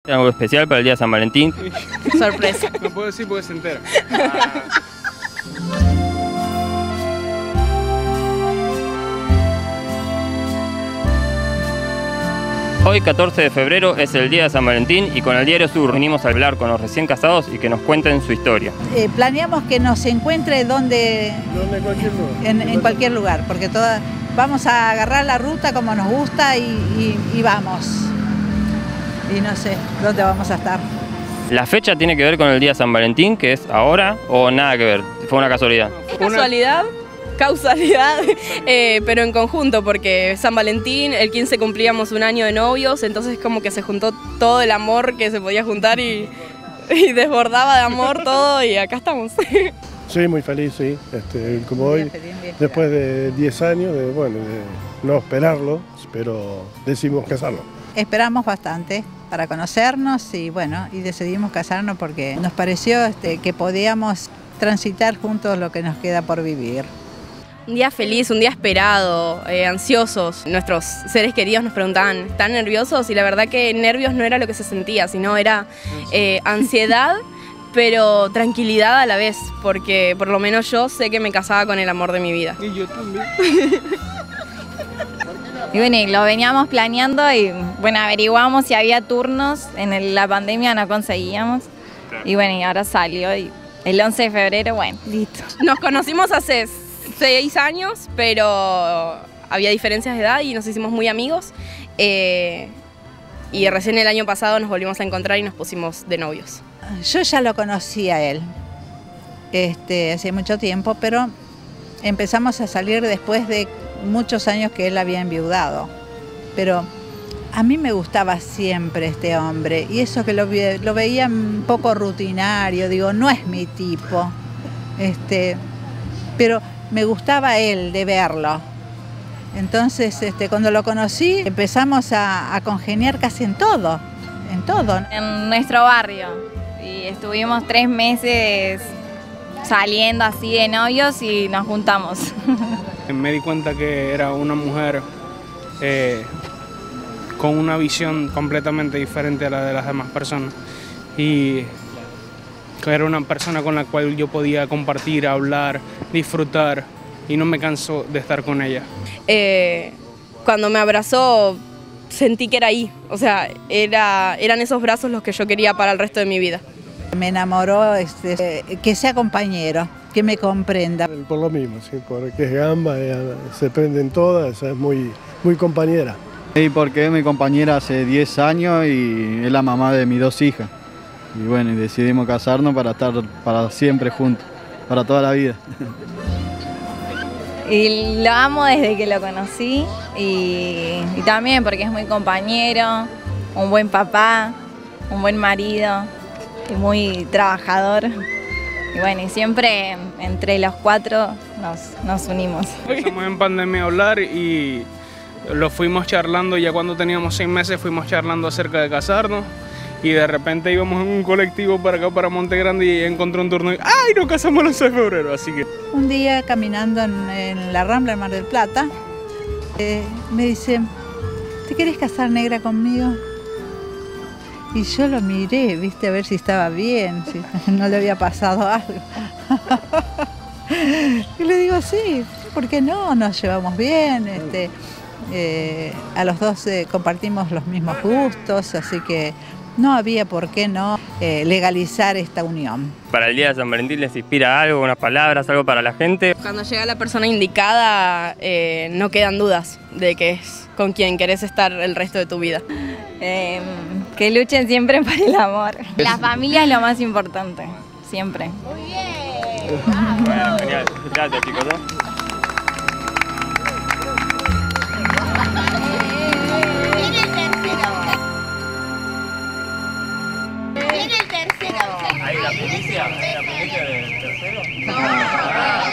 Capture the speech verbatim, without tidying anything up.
¿Algo especial para el día de San Valentín? Sorpresa. No puedo decir porque se entera. Hoy, catorce de febrero, es el día de San Valentín y con el Diario Sur venimos a hablar con los recién casados y que nos cuenten su historia. Eh, planeamos que nos encuentre donde, ¿Dónde? Cualquier lugar. en, en cualquier lugar, porque toda, vamos a agarrar la ruta como nos gusta y, y, y vamos. Y no sé dónde vamos a estar. ¿La fecha tiene que ver con el día de San Valentín, que es ahora, o nada que ver? ¿Fue una casualidad? ¿Es casualidad? Causalidad, eh, pero en conjunto, porque San Valentín, el quince cumplíamos un año de novios, entonces como que se juntó todo el amor que se podía juntar y, y desbordaba de amor todo y acá estamos. Sí, muy feliz, sí. Este, como hoy, después de diez años, de, bueno, de no esperarlo, pero decidimos casarnos. Esperamos bastante para conocernos y bueno, y decidimos casarnos porque nos pareció este, que podíamos transitar juntos lo que nos queda por vivir. Un día feliz, un día esperado, eh, ansiosos. Nuestros seres queridos nos preguntaban, ¿están nerviosos? Y la verdad que nervios no era lo que se sentía, sino era eh, ansiedad, pero tranquilidad a la vez, porque por lo menos yo sé que me casaba con el amor de mi vida. Y yo también. Y bueno, y lo veníamos planeando y bueno, averiguamos si había turnos, en el, la pandemia no conseguíamos. Y bueno, y ahora salió y el once de febrero, bueno, listo. Nos conocimos hace seis años, pero había diferencias de edad y nos hicimos muy amigos. Eh, y recién el año pasado nos volvimos a encontrar y nos pusimos de novios. Yo ya lo conocía a él, este, hace mucho tiempo, pero empezamos a salir después de muchos años que él había enviudado. Pero a mí me gustaba siempre este hombre y eso que lo, lo veía un poco rutinario, digo, no es mi tipo. Este, pero me gustaba él de verlo. Entonces, este, cuando lo conocí, empezamos a, a congeniar casi en todo, en todo. En nuestro barrio. Y estuvimos tres meses saliendo así de novios y nos juntamos. Me di cuenta que era una mujer eh, con una visión completamente diferente a la de las demás personas. Y que era una persona con la cual yo podía compartir, hablar, disfrutar y no me canso de estar con ella. Eh, cuando me abrazó sentí que era ahí, o sea, era, eran esos brazos los que yo quería para el resto de mi vida. Me enamoró este, que sea compañero, que me comprenda. Por lo mismo, sí, porque es gamba, se prenden todas, es muy, muy compañera. Y porque es mi compañera hace diez años y es la mamá de mis dos hijas. Y bueno, y decidimos casarnos para estar para siempre juntos, para toda la vida. Y lo amo desde que lo conocí y, y también porque es muy compañero, un buen papá, un buen marido y muy trabajador. Y bueno, y siempre entre los cuatro nos, nos unimos. Empezamos en pandemia a hablar y lo fuimos charlando, ya cuando teníamos seis meses fuimos charlando acerca de casarnos. Y de repente íbamos en un colectivo para acá, para Monte Grande, y encontré un turno y ¡ay, nos casamos el once de febrero! Así que... Un día caminando en, en la Rambla de Mar del Plata, eh, me dice, ¿te querés casar, negra, conmigo? Y yo lo miré, viste, a ver si estaba bien, si no le había pasado algo. Y le digo, sí, ¿por qué no? Nos llevamos bien, este, eh, a los dos eh, compartimos los mismos gustos, así que no había por qué no eh, legalizar esta unión. ¿Para el día de San Valentín les inspira algo, unas palabras, algo para la gente? Cuando llega la persona indicada, eh, no quedan dudas de que es con quien querés estar el resto de tu vida. Eh, que luchen siempre por el amor. La familia es lo más importante, siempre. Muy bien. Bueno, genial. Gracias, chicos, ¿no? Viene el tercero. ¿Ahí la primicia? ¿La primicia del tercero?